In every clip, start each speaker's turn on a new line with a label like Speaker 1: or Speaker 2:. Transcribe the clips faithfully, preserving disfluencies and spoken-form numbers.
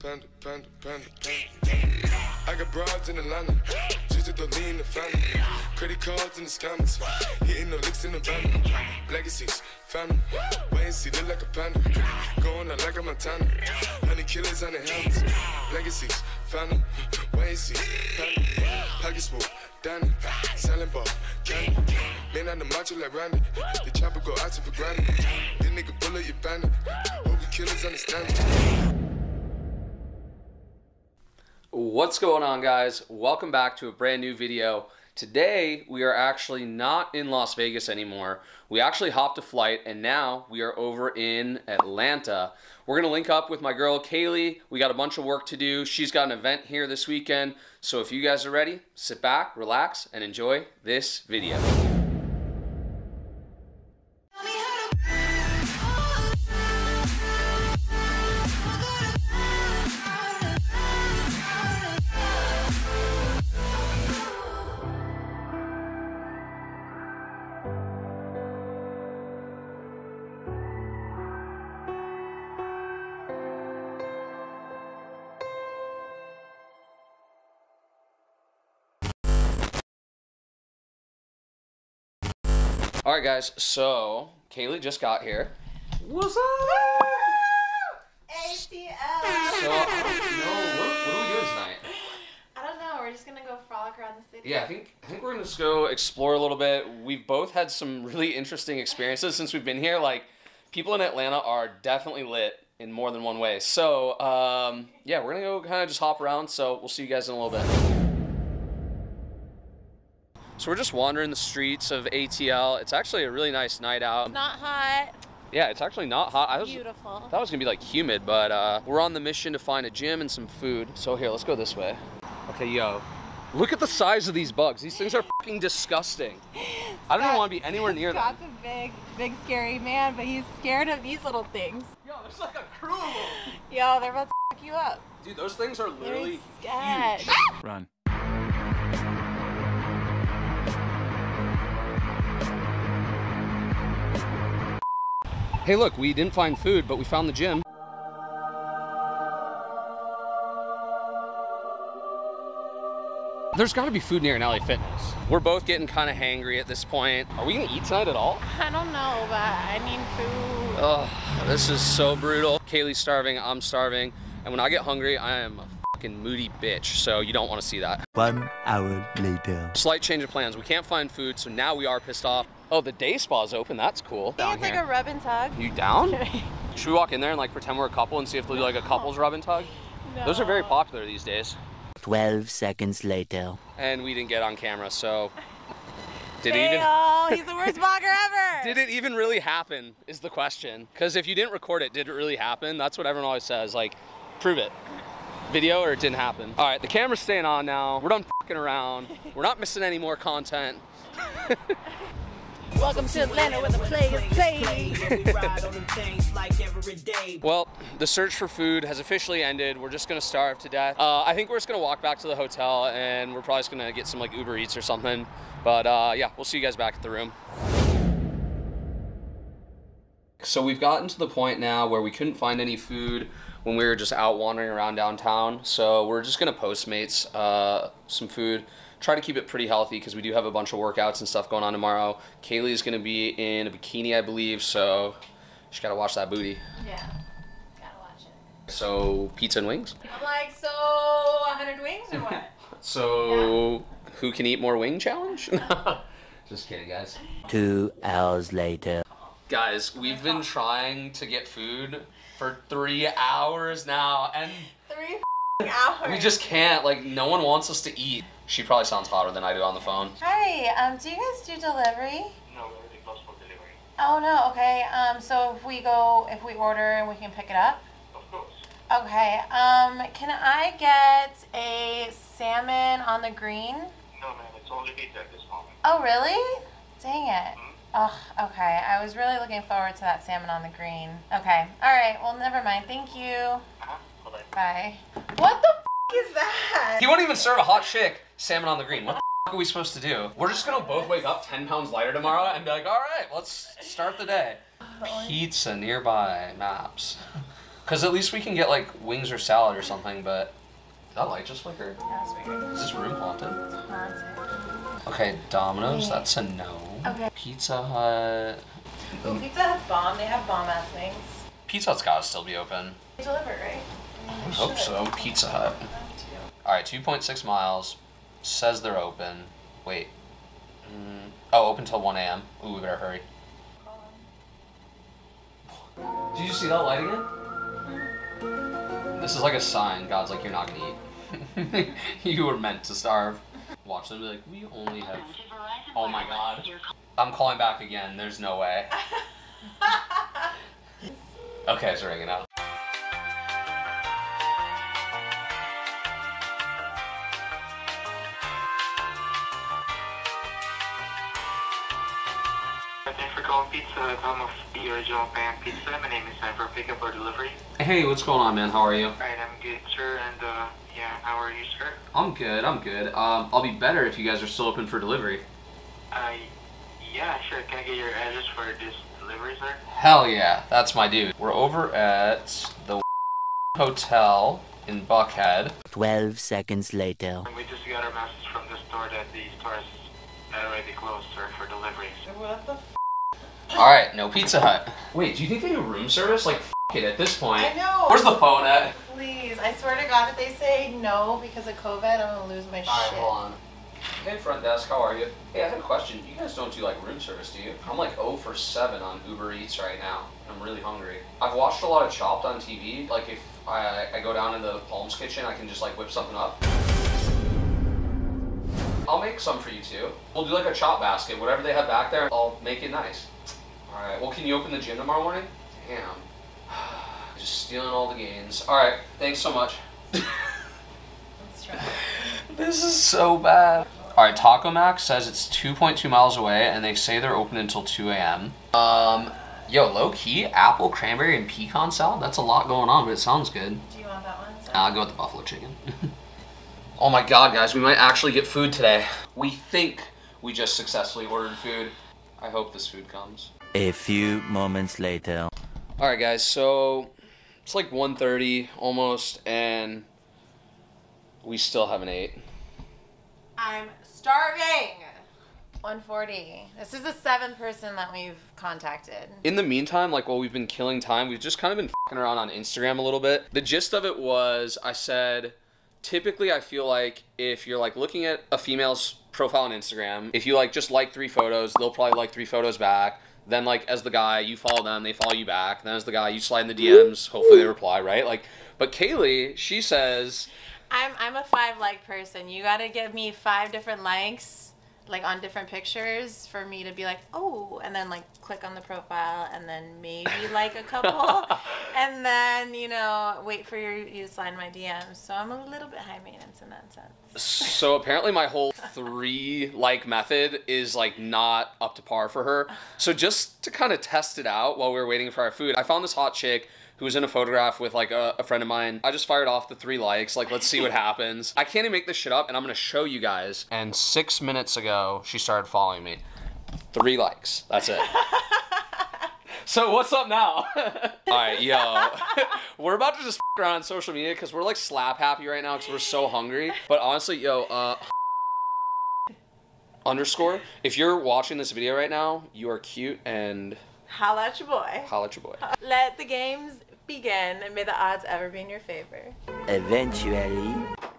Speaker 1: panda, panda, panda, panda. I got broads in Atlanta, just to lean the family. Credit cards in the scammers, hitting no licks in the van. Legacies, family, wait and see, look like a panda. Going out like a Montana, honey killers on the helmets. Legacies, family, wait and see, panda. Pocket smooth, Danny, selling ball, candy. Man on the macho like Randy, the chopper go out to for granted. This nigga bullet, you bandit. Hope the killers understand it.
Speaker 2: What's going on, guys? Welcome back to a brand new video. Today we are actually not in Las Vegas anymore. We actually hopped a flight and now we are over in Atlanta. We're gonna link up with my girl Kaylee. We got a bunch of work to do. She's got an event here this weekend. So if you guys are ready, sit back, relax, and enjoy this video. All right, guys, so Kaylee just got here. What's up?
Speaker 3: A T L.
Speaker 2: So, I don't know, what, what are we doing tonight?
Speaker 3: I don't know, we're just gonna go frolic around the city.
Speaker 2: Yeah, I think I think we're gonna just go explore a little bit. We've both had some really interesting experiences since we've been here. Like, people in Atlanta are definitely lit in more than one way. So, um, yeah, we're gonna go kind of just hop around, so we'll see you guys in a little bit. So we're just wandering the streets of A T L. It's actually a really nice night out.
Speaker 3: Not hot.
Speaker 2: Yeah, it's actually not hot. I was,
Speaker 3: Beautiful.
Speaker 2: I thought it was gonna be like humid, but uh, we're on the mission to find a gym and some food. So here, let's go this way. Okay, yo, look at the size of these bugs. These things are fucking disgusting. I don't even want to be anywhere near them.
Speaker 3: Scott's a big, big, scary man, but he's scared of these little things.
Speaker 2: Yo, there's like a crew of them.
Speaker 3: Yo, they're about to fuck you up.
Speaker 2: Dude, those things are literally
Speaker 3: scared.
Speaker 2: huge.
Speaker 4: Run.
Speaker 2: Hey, look, we didn't find food, but we found the gym. There's gotta be food near an L A Fitness. We're both getting kind of hangry at this point. Are we gonna eat tonight at all?
Speaker 3: I don't know, but I need food.
Speaker 2: Oh, this is so brutal. Kaylee's starving, I'm starving, and when I get hungry, I am a fucking moody bitch, so you don't want to see that.
Speaker 4: One hour later.
Speaker 2: Slight change of plans. We can't find food, so now we are pissed off. Oh, the day spa's open. That's cool.
Speaker 3: I think it's like a rub and tug.
Speaker 2: You down? Should we walk in there and like pretend we're a couple and see if they'll do like a couples rub and tug?
Speaker 3: No.
Speaker 2: Those are very popular these days.
Speaker 4: Twelve seconds later.
Speaker 2: And we didn't get on camera, so did it even?
Speaker 3: Fail. He's the worst vlogger ever.
Speaker 2: Did it even really happen? Is the question. Because if you didn't record it, did it really happen? That's what everyone always says. Like, prove it. Video or it didn't happen. All right, the camera's staying on now. We're done fucking around. We're not missing any more content.
Speaker 3: Welcome to Atlanta where the players play.
Speaker 2: Well, the search for food has officially ended. We're just gonna starve to death. Uh, I think we're just gonna walk back to the hotel and we're probably just gonna get some like Uber Eats or something. But uh, yeah, we'll see you guys back at the room. So we've gotten to the point now where we couldn't find any food when we were just out wandering around downtown. So we're just gonna Postmates uh, some food. Try to keep it pretty healthy because we do have a bunch of workouts and stuff going on tomorrow. Kaylee's gonna be in a bikini, I believe, so she gotta watch that booty.
Speaker 3: Yeah, gotta watch it.
Speaker 2: So pizza and wings?
Speaker 3: I'm like, so one hundred wings or what?
Speaker 2: So yeah. Who can eat more wing challenge? Just kidding, guys.
Speaker 4: Two hours later.
Speaker 2: Guys, we've been trying to get food for three hours now, and
Speaker 3: Three hours.
Speaker 2: we just can't. Like, no one wants us to eat. She probably sounds hotter than I do on the phone.
Speaker 3: Hi, um, do you guys do delivery?
Speaker 5: No, we're already closed for delivery.
Speaker 3: Oh no, okay. Um, so if we go, if we order and we can pick it up?
Speaker 5: Of course.
Speaker 3: Okay, um, can I get a salmon on the green?
Speaker 5: No, ma'am, it's only pizza at this moment.
Speaker 3: Oh really? Dang it.
Speaker 5: Hmm?
Speaker 3: Oh, okay. I was really looking forward to that salmon on the green. Okay, alright, well never mind. Thank you.
Speaker 5: Uh-huh. Bye-bye.
Speaker 3: Bye. What the f is that?
Speaker 2: He won't even serve a hot chick salmon on the green. What the f are we supposed to do? We're just gonna both wake up ten pounds lighter tomorrow and be like, all right, let's start the day. Pizza nearby, maps. Because at least we can get like wings or salad or something, but did that light just flickered?
Speaker 3: That's weird.
Speaker 2: Is this room haunted?
Speaker 3: It's haunted.
Speaker 2: Okay, Domino's,
Speaker 3: Yeah.
Speaker 2: that's a no.
Speaker 3: Okay.
Speaker 2: Pizza Hut.
Speaker 3: Well, Pizza Hut's bomb. They have bomb ass wings.
Speaker 2: Pizza Hut's gotta still be open.
Speaker 3: They deliver, right?
Speaker 2: I hope so. Pizza Hut. Alright, two point six miles. Says they're open. Wait. Mm. Oh, open till one A M Ooh, we better hurry. Did you see that light again? This is like a sign. God's like, you're not gonna eat. You were meant to starve. Watch them be like, we only have... Oh my god. I'm calling back again. There's no way. Okay, it's ringing out.
Speaker 5: Thanks for calling Pizza Hut, home of the original pan pizza. My name is Sam for pickup or delivery.
Speaker 2: Hey, what's going on, man? How are you?
Speaker 5: Alright, I'm good, sir, and uh, yeah, how are you, sir?
Speaker 2: I'm good, I'm good. Um, I'll be better if you guys are still open for delivery.
Speaker 5: Uh, yeah, sure. Can I get your address for this delivery, sir?
Speaker 2: Hell yeah, that's my dude. We're over at the hotel in Buckhead.
Speaker 4: Twelve seconds later.
Speaker 5: And we just got a message from the store that the store is already closed, sir, for delivery.
Speaker 3: What the f?
Speaker 2: Alright, no Pizza Hut. Wait, do you think they do room service? Like, f it at this point.
Speaker 3: I know.
Speaker 2: Where's the phone at?
Speaker 3: Please, I swear to God, if they say no because of COVID, I'm gonna lose my
Speaker 2: Alright,
Speaker 3: shit.
Speaker 2: hold on. Hey, front desk, how are you? Hey, I have a question. You guys don't do, like, room service, do you? I'm, like, zero for seven on Uber Eats right now. I'm really hungry. I've watched a lot of Chopped on T V. Like, if I, I go down in the Palms kitchen, I can just, like, whip something up. I'll make some for you, too. We'll do, like, a chop basket. Whatever they have back there, I'll make it nice. Alright, well, can you open the gym tomorrow morning? Damn. Just stealing all the gains. Alright, thanks so much.
Speaker 3: Let's try.
Speaker 2: This is so bad. Alright, Taco Mac says it's two point two miles away, and they say they're open until two A M Um, yo, low-key, apple, cranberry, and pecan salad? That's a lot going on, but it sounds good.
Speaker 3: Do you want that one? Sir?
Speaker 2: I'll go with the buffalo chicken. Oh my god, guys, we might actually get food today. We think we just successfully ordered food. I hope this food comes.
Speaker 4: A few moments later.
Speaker 2: Alright guys, so it's like one thirty almost, and we still haven't ate.
Speaker 3: I'm starving. one forty. This is the seventh person that we've contacted.
Speaker 2: In the meantime, like while we've been killing time, we've just kind of been f***ing around on Instagram a little bit. The gist of it was, I said, typically I feel like if you're like looking at a female's profile on Instagram, if you like just like three photos, they'll probably like three photos back. Then like as the guy, you follow them, they follow you back. Then as the guy, you slide in the D Ms, hopefully they reply, right? Like, but Kaylee, she says,
Speaker 3: I'm I'm a five like person. You gotta give me five different likes, like on different pictures, for me to be like, oh, and then like click on the profile, and then maybe like a couple, and then you know wait for your, you to slide in my D Ms. So I'm a little bit high maintenance in that sense.
Speaker 2: so apparently my whole three like method is like not up to par for her. So just to kind of test it out while we were waiting for our food, I found this hot chick who was in a photograph with like a, a friend of mine. I just fired off the three likes, like let's see what happens. I can't even make this shit up, and I'm gonna show you guys. And six minutes ago, she started following me. Three likes, that's it. So what's up now? All right, yo, we're about to just f around on social media because we're like slap happy right now because we're so hungry. But honestly, yo, uh, underscore, if you're watching this video right now, you are cute, and
Speaker 3: Holla at your boy.
Speaker 2: holla at your boy.
Speaker 3: Let the games begin, and may the odds ever be in your favor.
Speaker 4: Eventually.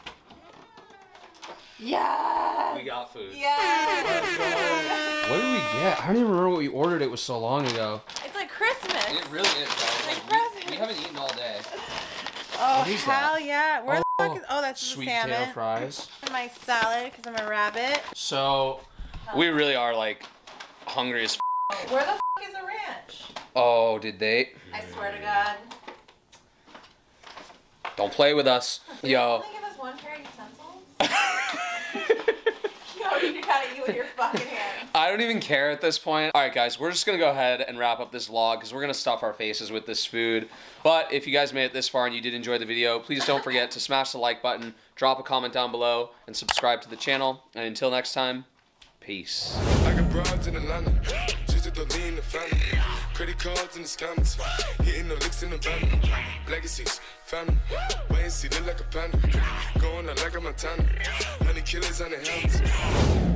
Speaker 3: Yeah.
Speaker 2: We got food.
Speaker 3: Yeah.
Speaker 2: What did we get? I don't even remember what we ordered. It was so long ago.
Speaker 3: It's like Christmas.
Speaker 2: It really is, guys.
Speaker 3: Like
Speaker 2: Like, we,
Speaker 3: presents.
Speaker 2: we haven't eaten all day.
Speaker 3: Oh,
Speaker 2: What is
Speaker 3: hell
Speaker 2: that?
Speaker 3: yeah. Where
Speaker 2: Oh,
Speaker 3: the fuck is... Oh, that's the
Speaker 2: Sweet
Speaker 3: salmon.
Speaker 2: potato fries.
Speaker 3: My salad, because I'm a rabbit.
Speaker 2: So, we really are like hungry as f.
Speaker 3: Where the fuck is the ranch?
Speaker 2: Oh, did they?
Speaker 3: I swear to God.
Speaker 2: Don't play with us.
Speaker 3: Did they
Speaker 2: Yo.
Speaker 3: only give us one pair of utensils? No, you gotta eat with your fucking hands.
Speaker 2: I don't even care at this point. All right, guys, we're just gonna go ahead and wrap up this vlog because we're gonna stuff our faces with this food. But if you guys made it this far and you did enjoy the video, please don't forget to smash the like button, drop a comment down below, and subscribe to the channel. And until next time, peace.
Speaker 1: I got broads in Atlanta, just to lean the family. Credit cards and the scammers. Hitting no licks in the van. Legacies, family. Wait and see, look like a panda. Going out like a Montana. Honey killers on the helmets.